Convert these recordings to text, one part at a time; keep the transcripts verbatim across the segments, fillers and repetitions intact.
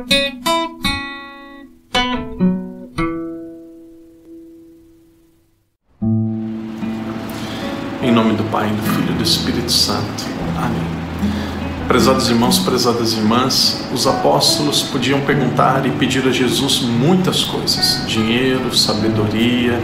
Em nome do Pai, do Filho e do Espírito Santo. Amém. Prezados irmãos, prezadas irmãs, os apóstolos podiam perguntar e pedir a Jesus muitas coisas: dinheiro, sabedoria,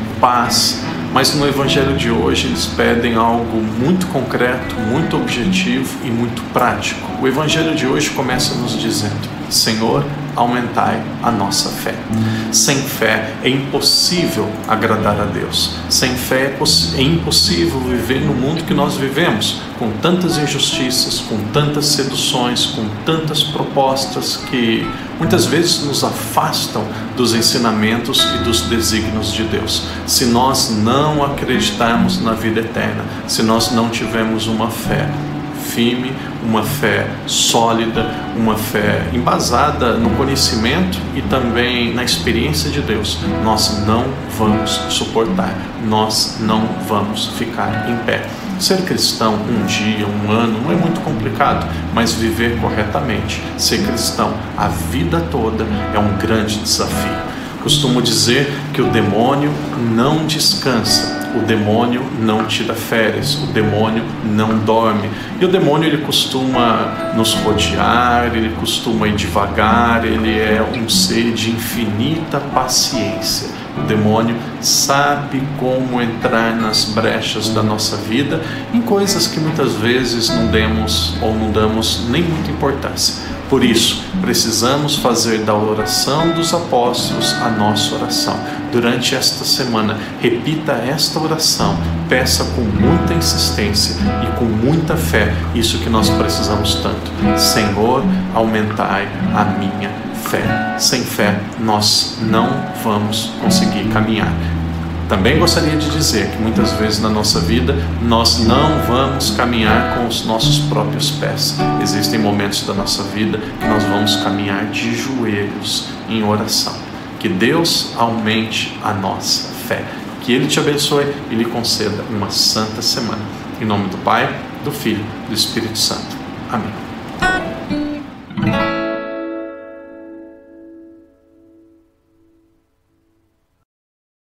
paz, mas no Evangelho de hoje eles pedem algo muito concreto, muito objetivo e muito prático. O Evangelho de hoje começa nos dizendo: Senhor, aumentai a nossa fé. Sem fé é impossível agradar a Deus. Sem fé é impossível viver no mundo que nós vivemos, com tantas injustiças, com tantas seduções, com tantas propostas que muitas vezes nos afastam dos ensinamentos e dos desígnios de Deus. Se nós não acreditarmos na vida eterna, se nós não tivermos uma fé firme, uma fé sólida, uma fé embasada no conhecimento e também na experiência de Deus, nós não vamos suportar, nós não vamos ficar em pé. Ser cristão um dia, um ano, não é muito complicado, mas viver corretamente, ser cristão a vida toda é um grande desafio. Costumo dizer que o demônio não descansa, o demônio não tira férias, o demônio não dorme. E o demônio ele costuma nos rodear, ele costuma ir devagar, ele é um ser de infinita paciência. O demônio sabe como entrar nas brechas da nossa vida em coisas que muitas vezes não demos ou não damos nem muita importância. Por isso, precisamos fazer da oração dos apóstolos a nossa oração. Durante esta semana, repita esta oração, peça com muita insistência e com muita fé isso que nós precisamos tanto. Senhor, aumentai a minha fé. Sem fé, nós não vamos conseguir caminhar. Também gostaria de dizer que muitas vezes na nossa vida nós não vamos caminhar com os nossos próprios pés. Existem momentos da nossa vida que nós vamos caminhar de joelhos em oração. Que Deus aumente a nossa fé. Que Ele te abençoe e lhe conceda uma santa semana. Em nome do Pai, do Filho e do Espírito Santo. Amém.